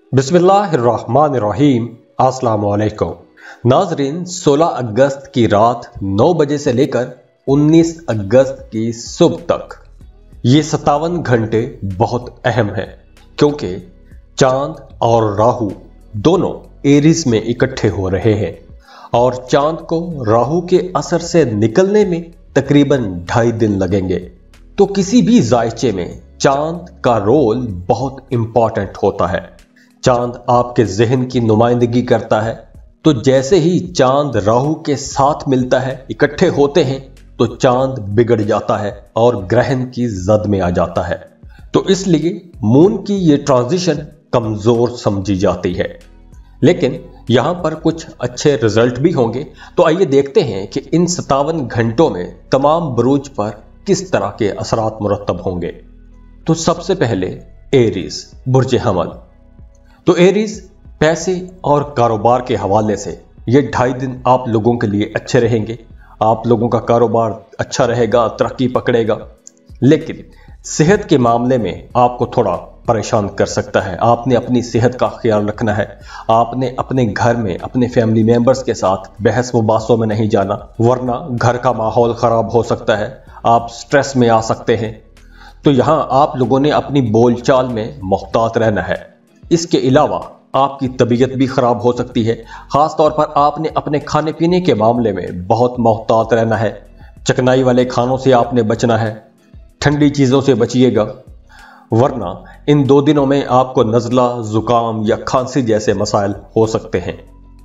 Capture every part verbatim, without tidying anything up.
बिस्मिल्लाहिर्रहमानिर्रहीम। अस्सलाम वालेकुम नाजरीन, सोलह अगस्त की रात नौ बजे से लेकर उन्नीस अगस्त की सुबह तक ये सत्तावन घंटे बहुत अहम है, क्योंकि चांद और राहु दोनों एरीज में इकट्ठे हो रहे हैं और चांद को राहु के असर से निकलने में तकरीबन ढाई दिन लगेंगे। तो किसी भी जायचे में चांद का रोल बहुत इंपॉर्टेंट होता है। चांद आपके जहन की नुमाइंदगी करता है, तो जैसे ही चांद राहु के साथ मिलता है, इकट्ठे होते हैं, तो चांद बिगड़ जाता है और ग्रहण की जद में आ जाता है। तो इसलिए मून की ये ट्रांजिशन कमजोर समझी जाती है, लेकिन यहां पर कुछ अच्छे रिजल्ट भी होंगे। तो आइए देखते हैं कि इन सत्तावन घंटों में तमाम बुरूज पर किस तरह के असरात मुरतब होंगे। तो सबसे पहले एरीज, बुर्ज हमल। तो एरीज पैसे और कारोबार के हवाले से ये ढाई दिन आप लोगों के लिए अच्छे रहेंगे। आप लोगों का कारोबार अच्छा रहेगा, तरक्की पकड़ेगा, लेकिन सेहत के मामले में आपको थोड़ा परेशान कर सकता है। आपने अपनी सेहत का ख्याल रखना है। आपने अपने घर में अपने फैमिली मेंबर्स के साथ बहस मुबासों में नहीं जाना, वरना घर का माहौल खराब हो सकता है, आप स्ट्रेस में आ सकते हैं। तो यहां आप लोगों ने अपनी बोलचाल में मोहतात रहना है। इसके अलावा आपकी तबीयत भी खराब हो सकती है। खास तौर पर आपने अपने खाने पीने के मामले में बहुत मोहतात रहना है। चकनाई वाले खानों से आपने बचना है, ठंडी चीजों से बचिएगा, वरना इन दो दिनों में आपको नज़ला, जुकाम या खांसी जैसे मसाइल हो सकते हैं।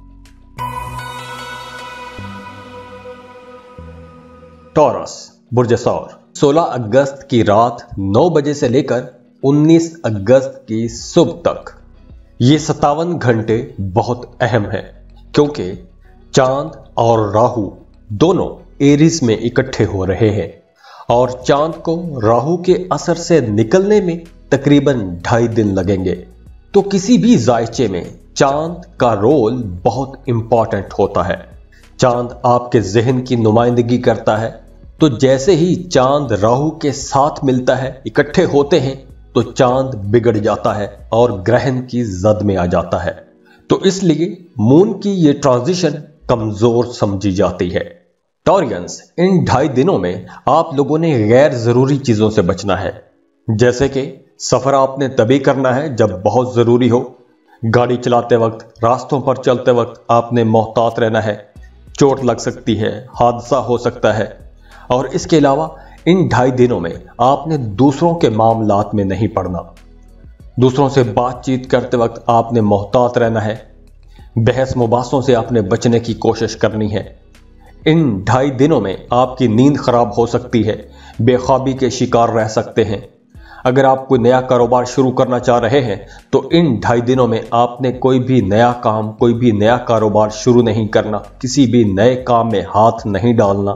टॉरस, बुर्ज सौर। सोलह अगस्त की रात नौ बजे से लेकर उन्नीस अगस्त की सुबह तक ये सत्तावन घंटे बहुत अहम है, क्योंकि चांद और राहु दोनों एरीज में इकट्ठे हो रहे हैं और चांद को राहु के असर से निकलने में तकरीबन ढाई दिन लगेंगे। तो किसी भी जायचे में चांद का रोल बहुत इंपॉर्टेंट होता है। चांद आपके जहन की नुमाइंदगी करता है, तो जैसे ही चांद राहु के साथ मिलता है, इकट्ठे होते हैं, तो चांद बिगड़ जाता है और ग्रहण की जद में आ जाता है। तो इसलिए मून की ये ट्रांजिशन कमजोर समझी जाती है। टॉरियंस, इन ढाई दिनों में आप लोगों ने गैर जरूरी चीजों से बचना है, जैसे कि सफर आपने तभी करना है जब बहुत जरूरी हो। गाड़ी चलाते वक्त, रास्तों पर चलते वक्त आपने मोहतात रहना है। चोट लग सकती है, हादसा हो सकता है। और इसके अलावा इन ढाई दिनों में आपने दूसरों के मामलात में नहीं पड़ना। दूसरों से बातचीत करते वक्त आपने मोहतात रहना है। बहस मुबासों से आपने बचने की कोशिश करनी है। इन ढाई दिनों में आपकी नींद खराब हो सकती है, बेख्वाबी के शिकार रह सकते हैं। अगर आप कोई नया कारोबार शुरू करना चाह रहे हैं, तो इन ढाई दिनों में आपने कोई भी नया काम, कोई भी नया कारोबार शुरू नहीं करना, किसी भी नए काम में हाथ नहीं डालना।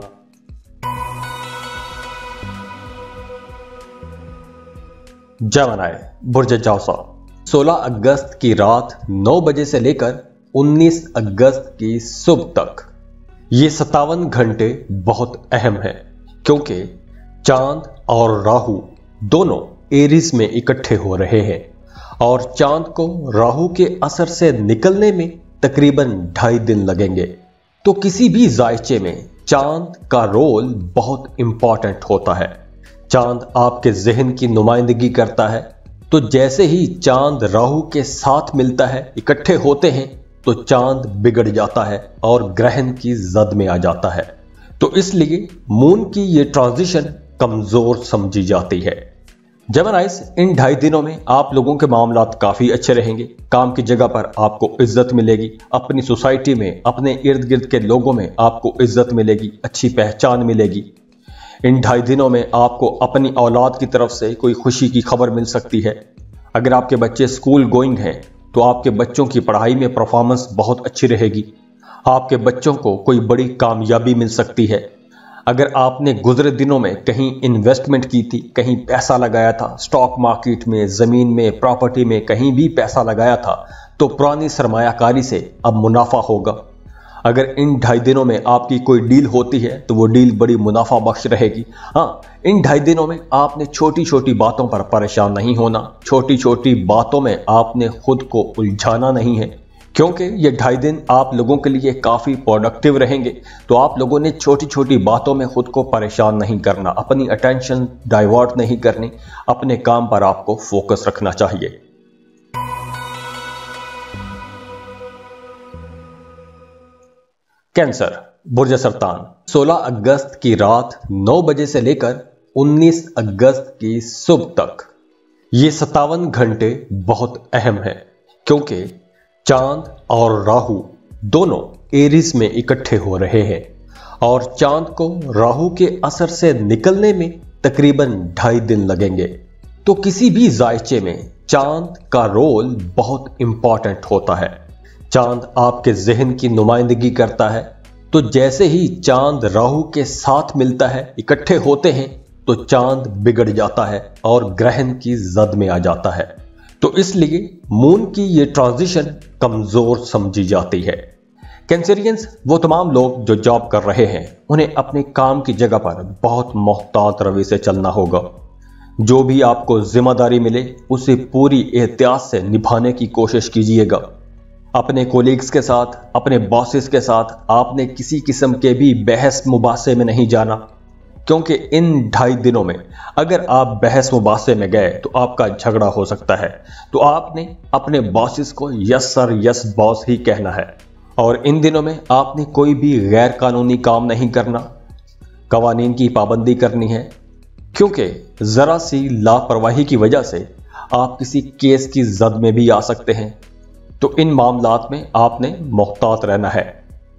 जेमिनी, बुर्ज जौसा। सोलह अगस्त की रात नौ बजे से लेकर उन्नीस अगस्त की सुबह तक ये सत्तावन घंटे बहुत अहम है, क्योंकि चांद और राहु दोनों एरीज में इकट्ठे हो रहे हैं और चांद को राहु के असर से निकलने में तकरीबन ढाई दिन लगेंगे। तो किसी भी जायचे में चांद का रोल बहुत इंपॉर्टेंट होता है। चांद आपके जहन की नुमाइंदगी करता है, तो जैसे ही चांद राहु के साथ मिलता है, इकट्ठे होते हैं, तो चांद बिगड़ जाता है और ग्रहण की जद में आ जाता है। तो इसलिए मून की ये ट्रांजिशन कमजोर समझी जाती है। जेमिनीज, इन ढाई दिनों में आप लोगों के मामलात काफी अच्छे रहेंगे। काम की जगह पर आपको इज्जत मिलेगी, अपनी सोसाइटी में, अपने इर्द गिर्द के लोगों में आपको इज्जत मिलेगी, अच्छी पहचान मिलेगी। इन ढाई दिनों में आपको अपनी औलाद की तरफ से कोई खुशी की खबर मिल सकती है। अगर आपके बच्चे स्कूल गोइंग हैं, तो आपके बच्चों की पढ़ाई में परफॉर्मेंस बहुत अच्छी रहेगी। आपके बच्चों को कोई बड़ी कामयाबी मिल सकती है। अगर आपने गुजरे दिनों में कहीं इन्वेस्टमेंट की थी, कहीं पैसा लगाया था, स्टॉक मार्केट में, जमीन में, प्रॉपर्टी में, कहीं भी पैसा लगाया था, तो पुरानी सरमायाकारी से अब मुनाफा होगा। अगर इन ढाई दिनों में आपकी कोई डील होती है तो वो डील बड़ी मुनाफा बख्श रहेगी। हाँ, इन ढाई दिनों में आपने छोटी छोटी बातों पर परेशान नहीं होना, छोटी छोटी बातों में आपने खुद को उलझाना नहीं है, क्योंकि ये ढाई दिन आप लोगों के लिए काफी प्रोडक्टिव रहेंगे। तो आप लोगों ने छोटी छोटी बातों में खुद को परेशान नहीं करना, अपनी अटेंशन डाइवर्ट नहीं करनी, अपने काम पर आपको फोकस रखना चाहिए। कैंसर, बुर्ज सरतान, सोलह अगस्त की रात नौ बजे से लेकर उन्नीस अगस्त की सुबह तक ये सत्तावन घंटे बहुत अहम है, क्योंकि चांद और राहु दोनों एरीज में इकट्ठे हो रहे हैं और चांद को राहु के असर से निकलने में तकरीबन ढाई दिन लगेंगे। तो किसी भी जायचे में चांद का रोल बहुत इंपॉर्टेंट होता है। चांद आपके जहन की नुमाइंदगी करता है, तो जैसे ही चांद राहु के साथ मिलता है, इकट्ठे होते हैं, तो चांद बिगड़ जाता है और ग्रहण की जद में आ जाता है। तो इसलिए मून की ये ट्रांजिशन कमजोर समझी जाती है। कैंसरियंस वो तमाम लोग जो जॉब कर रहे हैं, उन्हें अपने काम की जगह पर बहुत मोहतात रवि से चलना होगा। जो भी आपको जिम्मेदारी मिले उसे पूरी एहतियात से निभाने की कोशिश कीजिएगा। अपने कोलीग्स के साथ, अपने बॉसेस के साथ आपने किसी किस्म के भी बहस मुबासे में नहीं जाना, क्योंकि इन ढाई दिनों में अगर आप बहस मुबासे में गए तो आपका झगड़ा हो सकता है। तो आपने अपने बॉसेस को यस सर यस बॉस ही कहना है। और इन दिनों में आपने कोई भी गैर कानूनी काम नहीं करना, कवानीन की पाबंदी करनी है, क्योंकि जरा सी लापरवाही की वजह से आप किसी केस की जद में भी आ सकते हैं। तो इन मामलात में आपने मोहतात रहना है।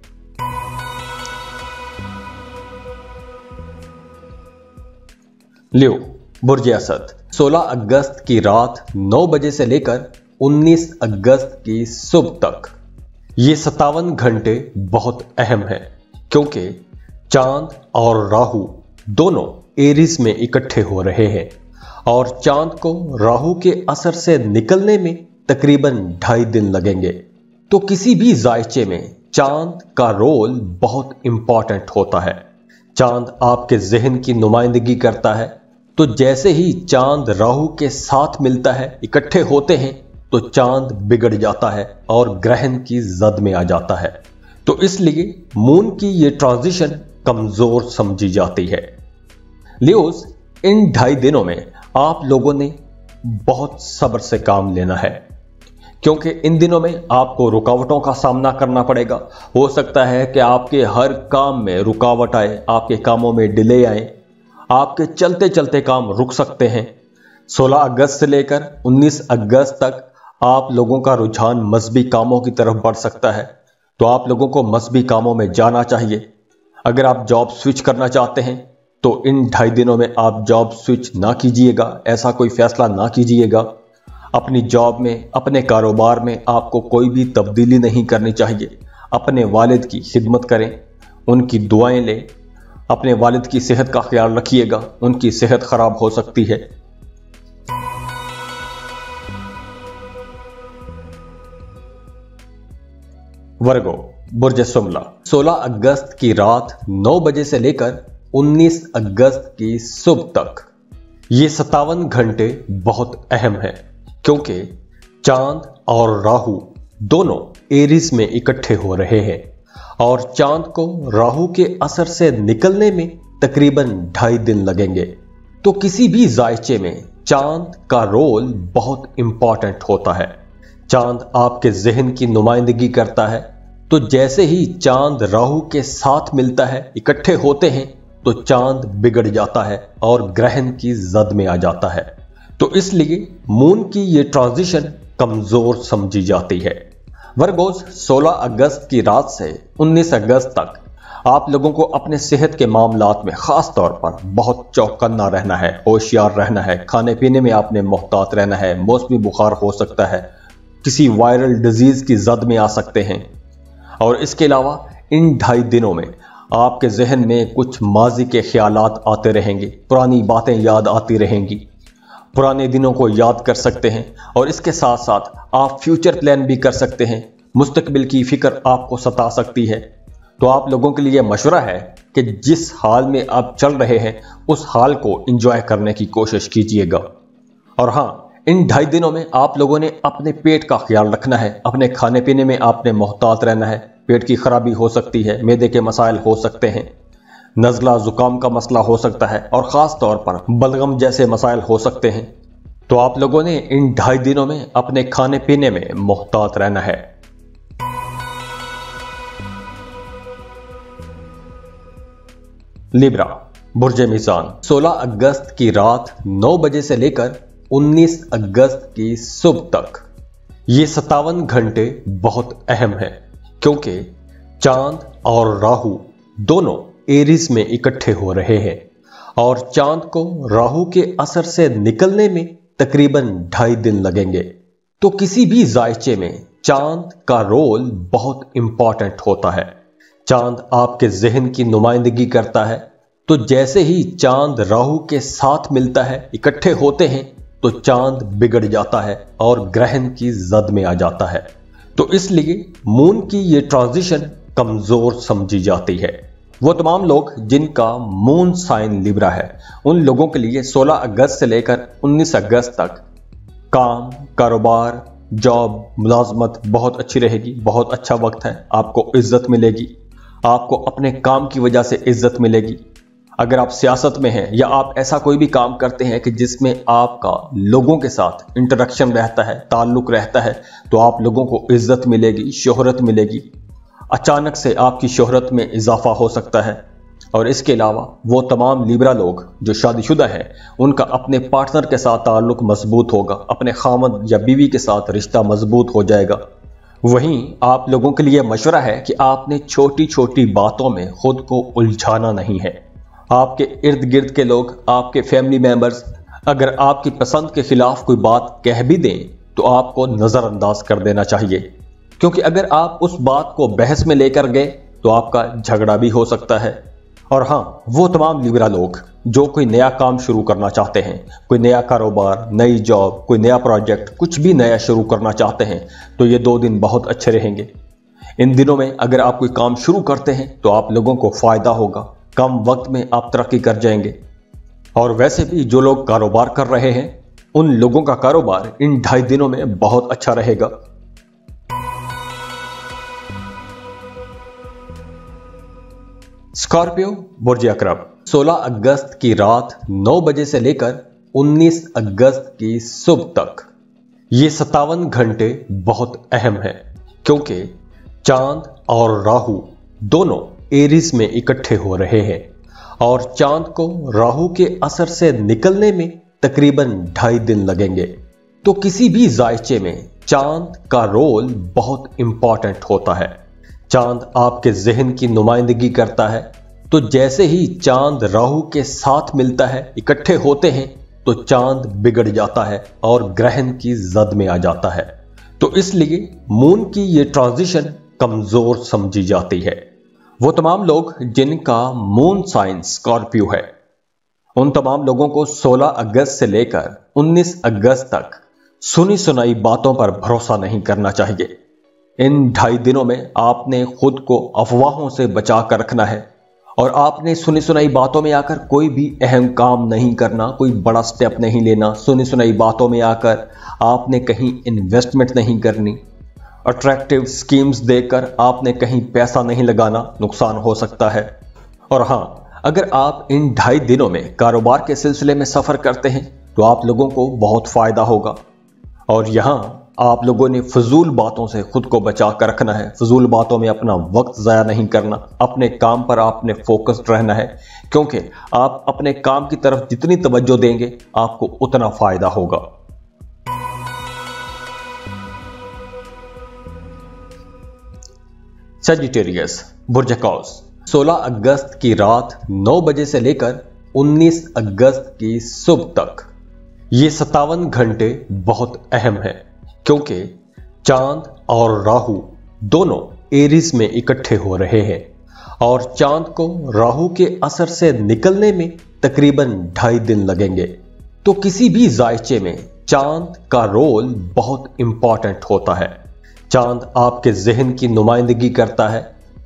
लियो, बुर्ज असद, सोलह अगस्त की रात नौ बजे से लेकर उन्नीस अगस्त की सुबह तक ये सत्तावन घंटे बहुत अहम है, क्योंकि चांद और राहु दोनों एरीज में इकट्ठे हो रहे हैं और चांद को राहु के असर से निकलने में तकरीबन ढाई दिन लगेंगे। तो किसी भी जायचे में चांद का रोल बहुत इंपॉर्टेंट होता है। चांद आपके जहन की नुमाइंदगी करता है, तो जैसे ही चांद राहु के साथ मिलता है, इकट्ठे होते हैं, तो चांद बिगड़ जाता है और ग्रहण की जद में आ जाता है। तो इसलिए मून की ये ट्रांजिशन कमजोर समझी जाती है। लियोस, इन ढाई दिनों में आप लोगों ने बहुत सब्र से काम लेना है, क्योंकि इन दिनों में आपको रुकावटों का सामना करना पड़ेगा। हो सकता है कि आपके हर काम में रुकावट आए, आपके कामों में डिले आए, आपके चलते चलते काम रुक सकते हैं। सोलह अगस्त से लेकर उन्नीस अगस्त तक आप लोगों का रुझान मजहबी कामों की तरफ बढ़ सकता है, तो आप लोगों को मजहबी कामों में जाना चाहिए। अगर आप जॉब स्विच करना चाहते हैं तो इन ढाई दिनों में आप जॉब स्विच ना कीजिएगा, ऐसा कोई फैसला ना कीजिएगा। अपनी जॉब में, अपने कारोबार में आपको कोई भी तब्दीली नहीं करनी चाहिए। अपने वालिद की खिदमत करें, उनकी दुआएं लें, अपने वालिद की सेहत का ख्याल रखिएगा, उनकी सेहत खराब हो सकती है। वर्गो, बुर्ज सुमला, सोलह अगस्त की रात नौ बजे से लेकर उन्नीस अगस्त की सुबह तक ये सत्तावन घंटे बहुत अहम है, क्योंकि चांद और राहु दोनों एरीज में इकट्ठे हो रहे हैं और चांद को राहु के असर से निकलने में तकरीबन ढाई दिन लगेंगे। तो किसी भी जायचे में चांद का रोल बहुत इंपॉर्टेंट होता है। चांद आपके जहन की नुमाइंदगी करता है, तो जैसे ही चांद राहु के साथ मिलता है, इकट्ठे होते हैं, तो चांद बिगड़ जाता है और ग्रहण की जद में आ जाता है। तो इसलिए मून की ये ट्रांजिशन कमजोर समझी जाती है। वर्गोस, सोलह अगस्त की रात से उन्नीस अगस्त तक आप लोगों को अपने सेहत के मामलात में खास तौर पर बहुत चौकन्ना रहना है, होशियार रहना है। खाने पीने में आपने मोहतात रहना है। मौसमी बुखार हो सकता है, किसी वायरल डिजीज की जद में आ सकते हैं। और इसके अलावा इन ढाई दिनों में आपके जहन में कुछ माजी के ख्यालात आते रहेंगे, पुरानी बातें याद आती रहेंगी, पुराने दिनों को याद कर सकते हैं और इसके साथ साथ आप फ्यूचर प्लान भी कर सकते हैं। मुस्तकबिल की फिक्र आपको सता सकती है। तो आप लोगों के लिए मशवरा है कि जिस हाल में आप चल रहे हैं उस हाल को एंजॉय करने की कोशिश कीजिएगा। और हाँ, इन ढाई दिनों में आप लोगों ने अपने पेट का ख्याल रखना है। अपने खाने पीने में आपने मोहतात रहना है। पेट की खराबी हो सकती है, मैदे के मसाइल हो सकते हैं, नज़ला जुकाम का मसला हो सकता है और ख़ास तौर पर बलगम जैसे मसाइल हो सकते हैं। तो आप लोगों ने इन ढाई दिनों में अपने खाने पीने में मोहतात रहना है। लिब्रा, बुर्जे मीज़ान, सोलह अगस्त की रात नौ बजे से लेकर उन्नीस अगस्त की सुबह तक ये सत्तावन घंटे बहुत अहम है, क्योंकि चांद और राहु दोनों एरीज में इकट्ठे हो रहे हैं और चांद को राहु के असर से निकलने में तकरीबन ढाई दिन लगेंगे। तो किसी भी जायचे में चांद का रोल बहुत इंपॉर्टेंट होता है। चांद आपके जहन की नुमाइंदगी करता है, तो जैसे ही चांद राहु के साथ मिलता है, इकट्ठे होते हैं, तो चांद बिगड़ जाता है और ग्रहण की जद में आ जाता है। तो इसलिए मून की ये ट्रांजिशन कमजोर समझी जाती है। वो तमाम लोग जिनका मून साइन लिब्रा है, उन लोगों के लिए सोलह अगस्त से लेकर उन्नीस अगस्त तक काम, कारोबार, जॉब, मुलाजमत बहुत अच्छी रहेगी। बहुत अच्छा वक्त है। आपको इज्जत मिलेगी, आपको अपने काम की वजह से इज्जत मिलेगी। अगर आप सियासत में हैं या आप ऐसा कोई भी काम करते हैं कि जिसमें आपका लोगों के साथ इंटरेक्शन रहता है, ताल्लुक रहता है, तो आप लोगों को इज्जत मिलेगी, शोहरत मिलेगी। अचानक से आपकी शोहरत में इजाफा हो सकता है। और इसके अलावा वो तमाम लिब्रा लोग जो शादीशुदा हैं, उनका अपने पार्टनर के साथ ताल्लुक मजबूत होगा, अपने खामद या बीवी के साथ रिश्ता मजबूत हो जाएगा। वहीं आप लोगों के लिए मशवरा है कि आपने छोटी छोटी बातों में खुद को उलझाना नहीं है। आपके इर्द गिर्द के लोग, आपके फैमिली मेंबर्स अगर आपकी पसंद के खिलाफ कोई बात कह भी दें तो आपको नजरअंदाज कर देना चाहिए, क्योंकि अगर आप उस बात को बहस में लेकर गए तो आपका झगड़ा भी हो सकता है। और हाँ, वो तमाम लिब्रा लोग जो कोई नया काम शुरू करना चाहते हैं, कोई नया कारोबार, नई जॉब, कोई नया प्रोजेक्ट, कुछ भी नया शुरू करना चाहते हैं, तो ये दो दिन बहुत अच्छे रहेंगे। इन दिनों में अगर आप कोई काम शुरू करते हैं तो आप लोगों को फायदा होगा, कम वक्त में आप तरक्की कर जाएंगे। और वैसे भी जो लोग कारोबार कर रहे हैं, उन लोगों का कारोबार इन ढाई दिनों में बहुत अच्छा रहेगा। स्कॉर्पियो, बुर्ज अकरब, सोलह अगस्त की रात नौ बजे से लेकर उन्नीस अगस्त की सुबह तक ये सत्तावन घंटे बहुत अहम है, क्योंकि चांद और राहु दोनों एरीज में इकट्ठे हो रहे हैं और चांद को राहु के असर से निकलने में तकरीबन ढाई दिन लगेंगे। तो किसी भी जायचे में चांद का रोल बहुत इंपॉर्टेंट होता है। चांद आपके जहन की नुमाइंदगी करता है, तो जैसे ही चांद राहु के साथ मिलता है, इकट्ठे होते हैं, तो चांद बिगड़ जाता है और ग्रहण की जद में आ जाता है। तो इसलिए मून की ये ट्रांजिशन कमजोर समझी जाती है। वो तमाम लोग जिनका मून साइन स्कॉर्पियो है, उन तमाम लोगों को सोलह अगस्त से लेकर उन्नीस अगस्त तक सुनी सुनाई बातों पर भरोसा नहीं करना चाहिए। इन ढाई दिनों में आपने खुद को अफवाहों से बचा कर रखना है और आपने सुनी सुनाई बातों में आकर कोई भी अहम काम नहीं करना, कोई बड़ा स्टेप नहीं लेना। सुनी सुनाई बातों में आकर आपने कहीं इन्वेस्टमेंट नहीं करनी, अट्रैक्टिव स्कीम्स देकर आपने कहीं पैसा नहीं लगाना, नुकसान हो सकता है। और हाँ, अगर आप इन ढाई दिनों में कारोबार के सिलसिले में सफर करते हैं तो आप लोगों को बहुत फायदा होगा। और यहाँ आप लोगों ने फजूल बातों से खुद को बचा कर रखना है। फजूल बातों में अपना वक्त ज़ाया नहीं करना, अपने काम पर आपने फोकस्ड रहना है, क्योंकि आप अपने काम की तरफ जितनी तवज्जो देंगे आपको उतना फायदा होगा। सजिटेरियस, बुर्ज कौस, सोलह अगस्त की रात नौ बजे से लेकर उन्नीस अगस्त की सुबह तक ये सत्तावन घंटे बहुत अहम है, क्योंकि चांद और राहु दोनों एरीज में इकट्ठे हो रहे हैं और चांद को राहु के असर से निकलने में तकरीबन ढाई दिन लगेंगे। तो किसी भी जायचे में चांद का रोल बहुत इंपॉर्टेंट होता है। चांद आपके जहन की नुमाइंदगी करता है,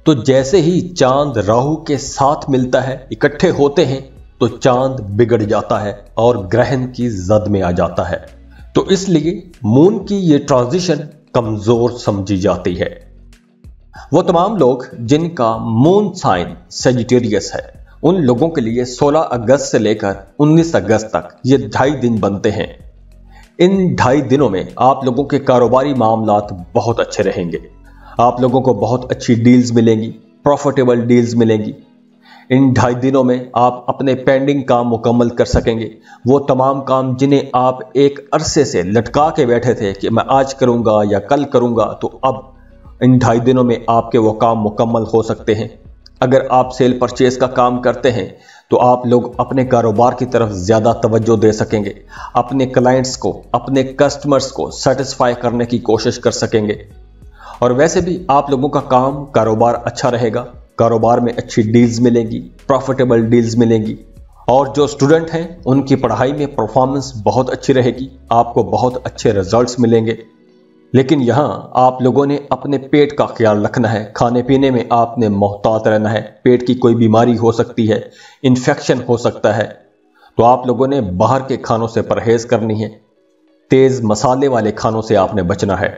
तो जैसे ही चांद राहु के साथ मिलता है, इकट्ठे होते हैं, तो चांद बिगड़ जाता है और ग्रहण की जद में आ जाता है। तो इसलिए मून की ये ट्रांजिशन कमजोर समझी जाती है। वो तमाम लोग जिनका मून साइन सेजिटेरियस है, उन लोगों के लिए सोलह अगस्त से लेकर उन्नीस अगस्त तक ये ढाई दिन बनते हैं। इन ढाई दिनों में आप लोगों के कारोबारी मामलात बहुत अच्छे रहेंगे। आप लोगों को बहुत अच्छी डील्स मिलेंगी, प्रॉफिटेबल डील्स मिलेंगी। इन ढाई दिनों में आप अपने पेंडिंग काम मुकम्मल कर सकेंगे। वो तमाम काम जिन्हें आप एक अरसे से लटका के बैठे थे कि मैं आज करूंगा या कल करूंगा, तो अब इन ढाई दिनों में आपके वो काम मुकम्मल हो सकते हैं। अगर आप सेल परचेज का काम करते हैं तो आप लोग अपने कारोबार की तरफ ज्यादा तवज्जो दे सकेंगे। अपने क्लाइंट्स को, अपने कस्टमर्स को सेटिस्फाई करने की कोशिश कर सकेंगे। और वैसे भी आप लोगों का काम, कारोबार अच्छा रहेगा। कारोबार में अच्छी डील्स मिलेंगी, प्रॉफिटेबल डील्स मिलेंगी। और जो स्टूडेंट हैं उनकी पढ़ाई में परफॉर्मेंस बहुत अच्छी रहेगी, आपको बहुत अच्छे रिजल्ट्स मिलेंगे। लेकिन यहां आप लोगों ने अपने पेट का ख्याल रखना है। खाने पीने में आपने मोहतात रहना है। पेट की कोई बीमारी हो सकती है, इन्फेक्शन हो सकता है, तो आप लोगों ने बाहर के खानों से परहेज करनी है। तेज मसाले वाले खानों से आपने बचना है।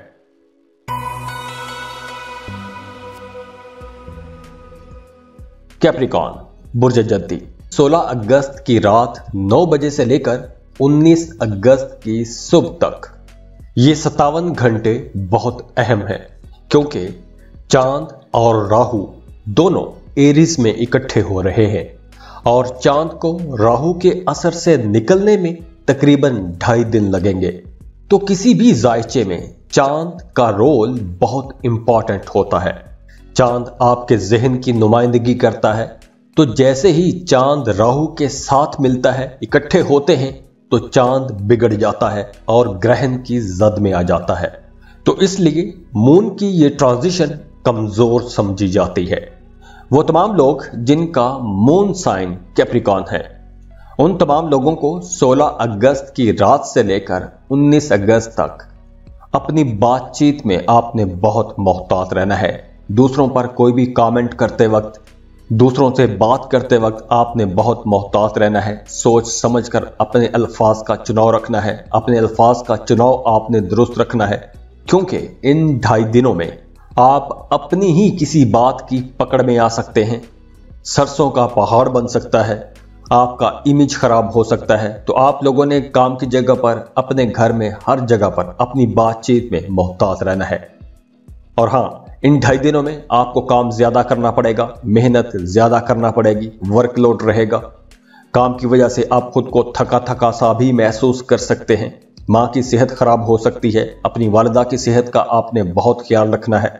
कैप्रिकॉन बुर्ज जद्दी, सोलह अगस्त की रात नौ बजे से लेकर उन्नीस अगस्त की सुबह तक ये सत्तावन घंटे बहुत अहम है, क्योंकि चांद और राहु दोनों एरीज में इकट्ठे हो रहे हैं और चांद को राहु के असर से निकलने में तकरीबन ढाई दिन लगेंगे। तो किसी भी जायचे में चांद का रोल बहुत इंपॉर्टेंट होता है। चांद आपके जहन की नुमाइंदगी करता है। तो जैसे ही चांद राहु के साथ मिलता है, इकट्ठे होते हैं, तो चांद बिगड़ जाता है और ग्रहण की जद में आ जाता है। तो इसलिए मून की ये ट्रांजिशन कमजोर समझी जाती है। वो तमाम लोग जिनका मून साइन कैप्रिकॉन है, उन तमाम लोगों को सोलह अगस्त की रात से लेकर उन्नीस अगस्त तक अपनी बातचीत में आपने बहुत मोहतात रहना है। दूसरों पर कोई भी कमेंट करते वक्त, दूसरों से बात करते वक्त आपने बहुत मोहतात रहना है। सोच समझकर अपने अल्फाज का चुनाव रखना है। अपने अल्फाज का चुनाव आपने दुरुस्त रखना है, क्योंकि इन ढाई दिनों में आप अपनी ही किसी बात की पकड़ में आ सकते हैं। सरसों का पहाड़ बन सकता है, आपका इमेज खराब हो सकता है। तो आप लोगों ने काम की जगह पर, अपने घर में, हर जगह पर अपनी बातचीत में मोहतात रहना है। और हाँ, इन ढाई दिनों में आपको काम ज्यादा करना पड़ेगा, मेहनत ज्यादा करना पड़ेगी, वर्कलोड रहेगा। काम की वजह से आप खुद को थका थका सा भी महसूस कर सकते हैं। मां की सेहत खराब हो सकती है। अपनी वालिदा की सेहत का आपने बहुत ख्याल रखना है।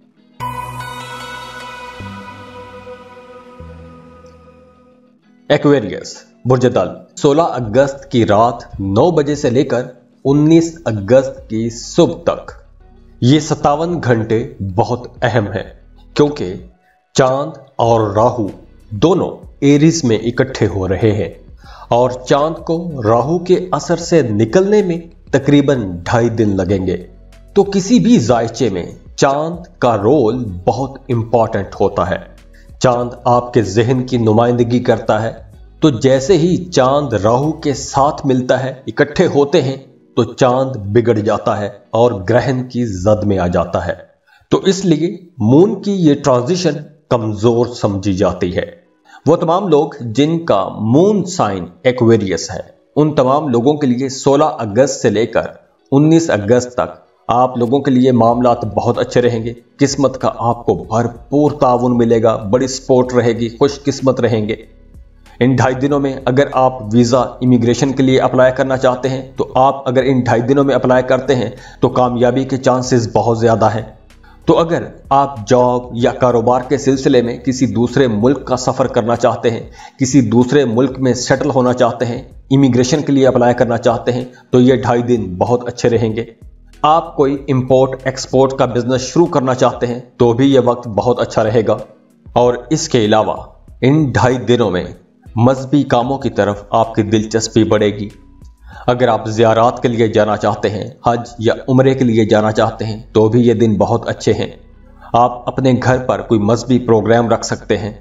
एक्वेरियस बुर्ज दल, सोलह अगस्त की रात नौ बजे से लेकर उन्नीस अगस्त की सुबह तक ये सत्तावन घंटे बहुत अहम है, क्योंकि चांद और राहु दोनों एरीज में इकट्ठे हो रहे हैं और चांद को राहु के असर से निकलने में तकरीबन ढाई दिन लगेंगे। तो किसी भी जायचे में चांद का रोल बहुत इंपॉर्टेंट होता है। चांद आपके जहन की नुमाइंदगी करता है। तो जैसे ही चांद राहु के साथ मिलता है, इकट्ठे होते हैं, तो चांद बिगड़ जाता है और ग्रहण की जद में आ जाता है। तो इसलिए मून की ये ट्रांजिशन कमजोर समझी जाती है। वो तमाम लोग जिनका मून साइन एक्वेरियस है, उन तमाम लोगों के लिए सोलह अगस्त से लेकर उन्नीस अगस्त तक आप लोगों के लिए मामलात बहुत अच्छे रहेंगे। किस्मत का आपको भरपूर ताउन मिलेगा, बड़ी सपोर्ट रहेगी, खुशकिस्मत रहेंगे। इन ढाई दिनों में अगर आप वीजा इमिग्रेशन के लिए अप्लाई करना चाहते हैं, तो आप अगर इन ढाई दिनों में अप्लाई करते हैं तो कामयाबी के चांसेस बहुत ज्यादा हैं। तो अगर आप जॉब या कारोबार के सिलसिले में किसी दूसरे मुल्क का सफर करना चाहते हैं, किसी दूसरे मुल्क में सेटल होना चाहते हैं, इमिग्रेशन के लिए अप्लाई करना चाहते हैं, तो ये ढाई दिन बहुत अच्छे रहेंगे। आप कोई इंपोर्ट एक्सपोर्ट का बिजनेस शुरू करना चाहते हैं तो भी यह वक्त बहुत अच्छा रहेगा। और इसके अलावा इन ढाई दिनों में मजहबी कामों की तरफ आपकी दिलचस्पी बढ़ेगी। अगर आप ज़ियारात के लिए जाना चाहते हैं, हज या उम्रे के लिए जाना चाहते हैं, तो भी ये दिन बहुत अच्छे हैं। आप अपने घर पर कोई मजहबी प्रोग्राम रख सकते हैं।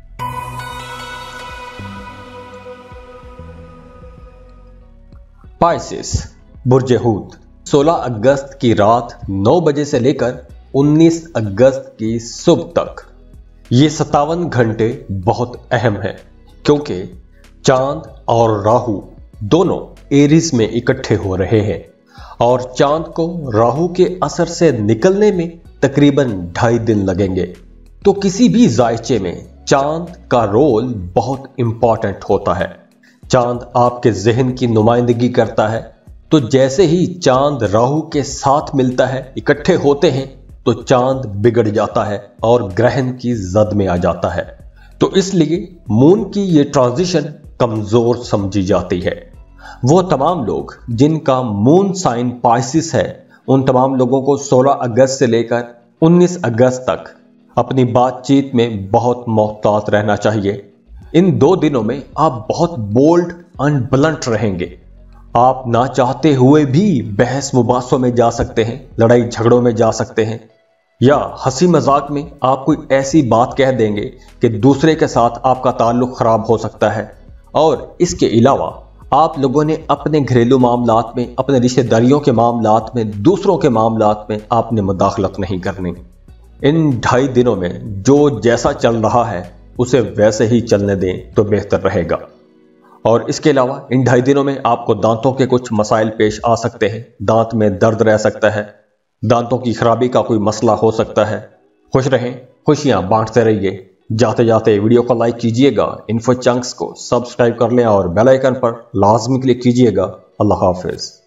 पाइसेस, बुर्ज हूत, सोलह अगस्त की रात नौ बजे से लेकर उन्नीस अगस्त की सुबह तक ये सत्तावन घंटे बहुत अहम है, क्योंकि चांद और राहु दोनों एरीज में इकट्ठे हो रहे हैं और चांद को राहु के असर से निकलने में तकरीबन ढाई दिन लगेंगे। तो किसी भी जायचे में चांद का रोल बहुत इंपॉर्टेंट होता है। चांद आपके जहन की नुमाइंदगी करता है, तो जैसे ही चांद राहु के साथ मिलता है, इकट्ठे होते हैं, तो चांद बिगड़ जाता है और ग्रहण की जद में आ जाता है। तो इसलिए मून की ये ट्रांजिशन कमजोर समझी जाती है। वो तमाम लोग जिनका मून साइन पाइसिस है, उन तमाम लोगों को सोलह अगस्त से लेकर उन्नीस अगस्त तक अपनी बातचीत में बहुत मोहतात रहना चाहिए। इन दो दिनों में आप बहुत बोल्ड एंड ब्लंट रहेंगे। आप ना चाहते हुए भी बहस मुबासों में जा सकते हैं, लड़ाई झगड़ों में जा सकते हैं, या हंसी मजाक में आप कोई ऐसी बात कह देंगे कि दूसरे के साथ आपका ताल्लुक खराब हो सकता है। और इसके अलावा आप लोगों ने अपने घरेलू मामलात में, अपने रिश्तेदारियों के मामलात में, दूसरों के मामलात में आपने मुदाखलत नहीं करनी। इन ढाई दिनों में जो जैसा चल रहा है उसे वैसे ही चलने दें तो बेहतर रहेगा। और इसके अलावा इन ढाई दिनों में आपको दांतों के कुछ मसाइल पेश आ सकते हैं। दांत में दर्द रह सकता है, दांतों की खराबी का कोई मसला हो सकता है। खुश रहें, खुशियां बांटते रहिए। जाते जाते वीडियो को लाइक कीजिएगा, इन्फो चंक्स को सब्सक्राइब कर लें और बेल आइकन पर लाजमी क्लिक कीजिएगा। अल्लाह हाफिज।